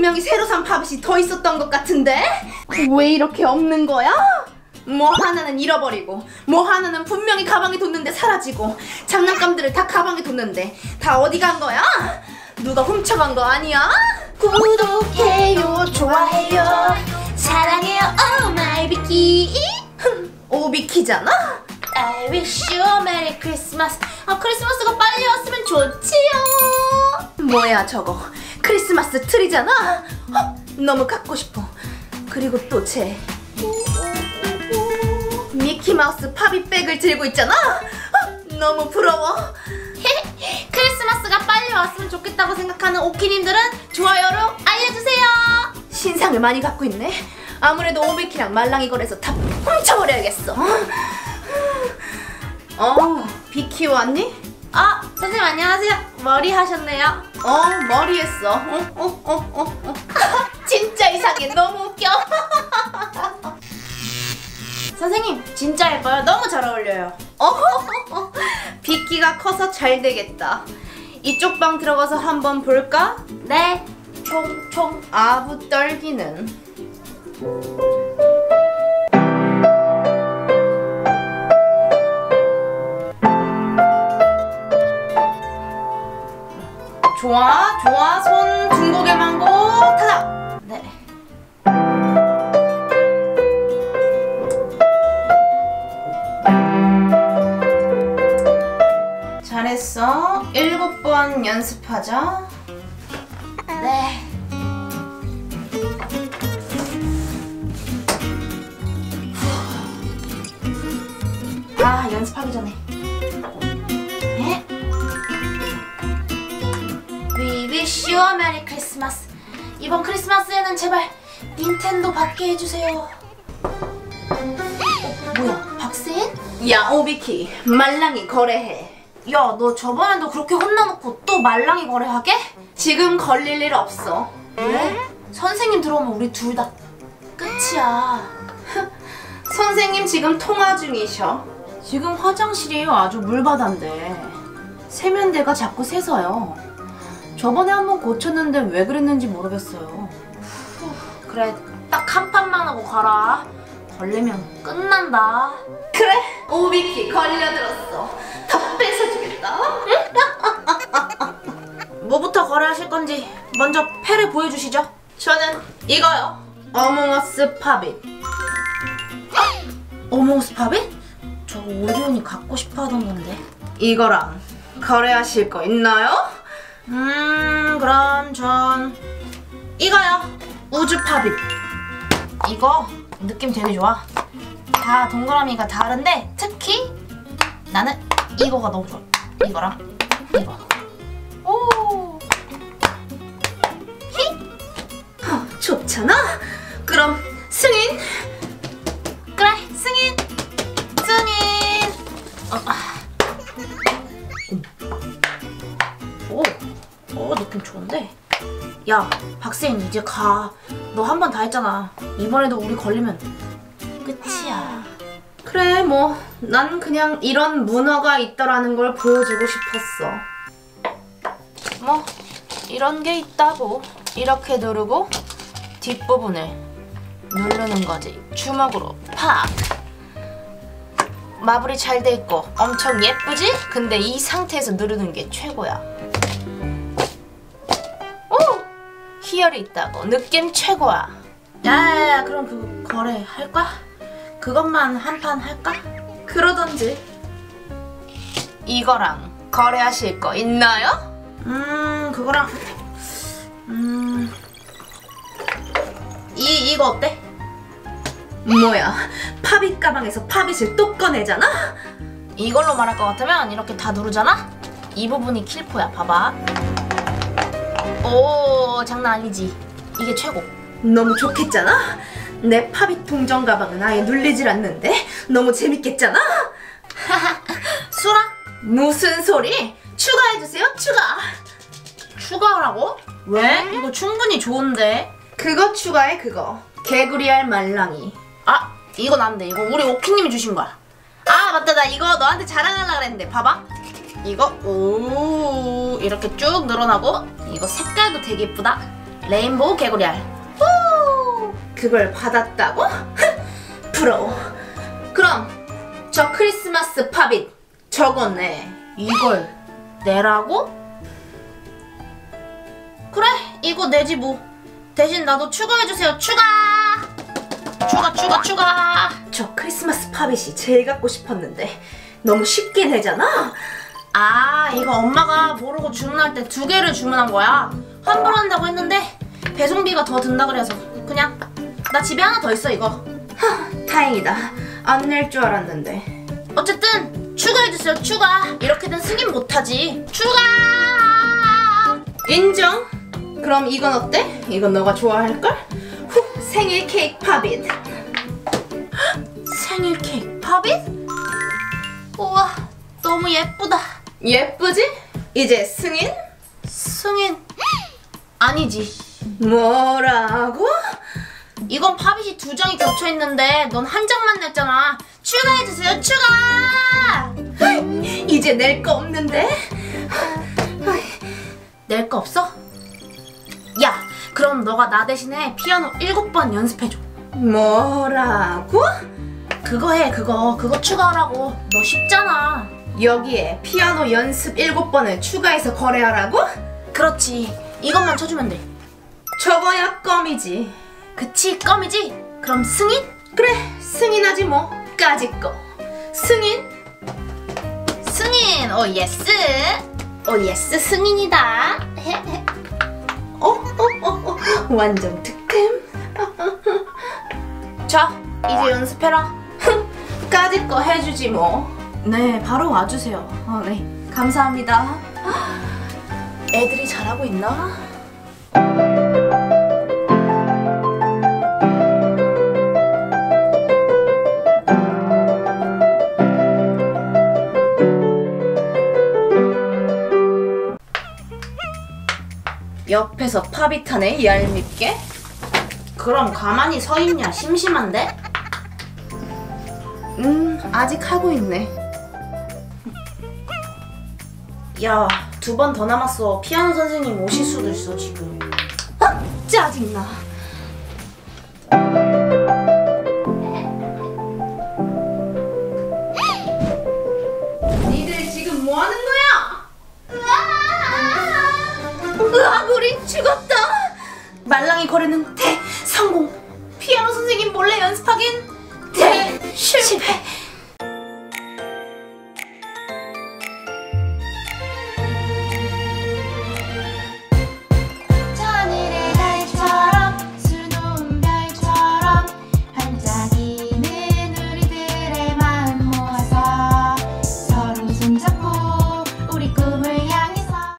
분명히 새로 산 팝잇이 더 있었던 것 같은데? 왜 이렇게 없는 거야? 뭐 하나는 잃어버리고 뭐 하나는 분명히 가방에 뒀는데 사라지고 장난감들을 다 가방에 뒀는데 다 어디 간 거야? 누가 훔쳐간 거 아니야? 구독해요, 좋아해요, 사랑해요, oh my 비키. 오비키잖아? I wish you a merry Christmas. 아, 크리스마스가 빨리 왔으면 좋지요. 뭐야 저거 크리스마스 트리잖아? 너무 갖고 싶어. 그리고 또 쟤 미키마우스 팝잇백을 들고 있잖아? 너무 부러워. 크리스마스가 빨리 왔으면 좋겠다고 생각하는 오키님들은 좋아요로 알려주세요. 신상을 많이 갖고 있네. 아무래도 오비키랑 말랑이 거래서 다 훔쳐버려야겠어. 비키 왔니? 아, 선생님 안녕하세요. 머리 하셨네요. 머리 했어. 진짜 이상해. 너무 웃겨. 선생님 진짜 예뻐요. 너무 잘 어울려요. 비키가 커서 잘 되겠다. 이쪽 방 들어가서 한번 볼까? 네. 총총. 아부 떨기는 좋아 좋아. 손 둥고개만 고 타다. 네. 잘했어. 7번 연습하자. 네. 아, 연습하기 전에. 네? We wish you a merry Christmas. 이번 크리스마스에는 제발 닌텐도 받게 해주세요. 뭐야, 박세인? 야, 오비키, 말랑이 거래해. 야, 너 저번에도 그렇게 혼나놓고 또 말랑이 거래하게? 지금 걸릴 일 없어. 왜? 선생님 들어오면 우리 둘 다 끝이야. 선생님 지금 통화 중이셔. 지금 화장실이에요. 아주 물바다인데 세면대가 자꾸 새서요. 저번에 한번 고쳤는데 왜 그랬는지 모르겠어요. 그래, 딱 한 판만 하고 가라. 걸리면 끝난다. 그래, 오비키 걸려들었어. 다 뺏어주겠다. 뭐부터 거래하실 건지 먼저 패를 보여주시죠. 저는 이거요. 어몽어스 팝잇. 어몽어스 팝잇? 저 오리온이 갖고 싶어 하던 건데. 이거랑 거래하실 거 있나요? 그럼 전 이거요. 우주 팝잇. 이거 느낌 되게 좋아. 다 동그라미가 다른데 특히 나는 이거가 너무 좋아. 이거랑 이거. 오. 좋잖아. 그럼 승인. 그래, 승인. 오, 느낌 좋은데? 야, 박세인 이제 가. 너 한 번 다 했잖아. 이번에도 우리 걸리면 끝이야. 그래, 뭐 난 그냥 이런 문어가 있더라는 걸 보여주고 싶었어. 뭐 이런 게 있다고. 이렇게 누르고 뒷부분을 누르는 거지. 주먹으로 팍. 마블이 잘 돼 있고 엄청 예쁘지? 근데 이 상태에서 누르는 게 최고야. 오! 희열이 있다고. 느낌 최고야. 야야야, 그럼 그거 거래 할까? 그것만 한 판 할까? 그러던지. 이거랑 거래하실 거 있나요? 그거랑 이거 어때? 뭐야, 팝잇 가방에서 팝잇을 또 꺼내잖아? 이걸로 말할 것 같으면 이렇게 다 누르잖아? 이 부분이 킬포야. 봐봐. 오, 장난 아니지? 이게 최고. 너무 좋겠잖아? 내 팝잇 동전 가방은 아예 눌리질 않는데? 너무 재밌겠잖아? 수라? 무슨 소리? 추가해주세요, 추가. 추가하라고? 왜? 이거 충분히 좋은데. 그거 추가해, 그거. 개구리알 말랑이. 아, 이건 안 돼. 이거 우리 오키님이 주신 거야. 아, 맞다. 나 이거 너한테 자랑하려고 그랬는데. 봐봐. 이거 오 이렇게 쭉 늘어나고 이거 색깔도 되게 예쁘다. 레인보우 개구리알. 그걸 받았다고? 부러워. 그럼 저 크리스마스 팝잇 저거 내. 이걸 내라고? 그래, 이거 내지 뭐. 대신 나도 추가해주세요. 추가. 저 크리스마스 팝잇이 제일 갖고 싶었는데 너무 쉽게 내잖아. 아, 이거 엄마가 모르고 주문할 때 2개를 주문한 거야. 환불한다고 했는데 배송비가 더 든다 그래서 그냥. 나 집에 하나 더 있어 이거. 다행이다. 안 낼 줄 알았는데. 어쨌든 추가해주세요. 추가. 이렇게 된 승인 못하지. 추가. 인정. 그럼 이건 어때? 이건 너가 좋아할걸? 후, 생일 케이크 팝잇. 생일 케이크 팝잇? 우와, 너무 예쁘다. 예쁘지? 이제 승인? 승인 아니지. 뭐라고? 이건 팝잇이 2장이 겹쳐있는데 넌 한 장만 냈잖아. 추가해주세요. 추가. 이제 낼 거 없는데? 낼 거 없어? 야, 그럼 너가 나 대신에 피아노 7번 연습해줘. 뭐라고? 그거 해. 그거 추가하라고. 너 쉽잖아. 여기에 피아노 연습 7번을 추가해서 거래하라고? 그렇지. 이것만 쳐주면 돼. 저거야 껌이지. 그치, 껌이지? 그럼 승인? 그래, 승인하지 뭐. 까짓 거. 승인? 승인! 오 예스! 오 예스 승인이다. 완전 득템. 자, 이제 연습해라. 까짓 거 해주지 뭐. 네, 바로 와주세요. 네, 감사합니다. 애들이 잘하고 있나? 옆에서 팝잇하네 얄밉게. 그럼 가만히 서 있냐? 심심한데? 아직 하고 있네. 야, 2번 더 남았어. 피아노 선생님 오실 수도 있어 지금. 짜증나. 니들 지금 뭐 하는 거야? 으악, 우리 죽었다. 말랑이 거래는 대성공. 피아노 선생님 몰래 연습하긴 대실패.